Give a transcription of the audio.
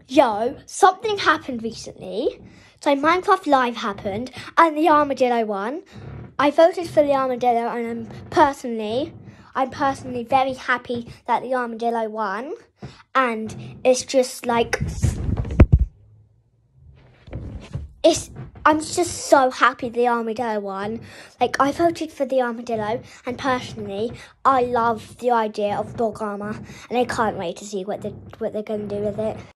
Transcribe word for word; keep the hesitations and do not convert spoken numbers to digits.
Yo, something happened recently. So Minecraft Live happened and the armadillo won. I voted for the armadillo and I'm personally, I'm personally very happy that the armadillo won. And it's just like, it's, I'm just so happy the armadillo won. Like, I voted for the armadillo and personally, I love the idea of dog armor and I can't wait to see what, the, what they're going to do with it.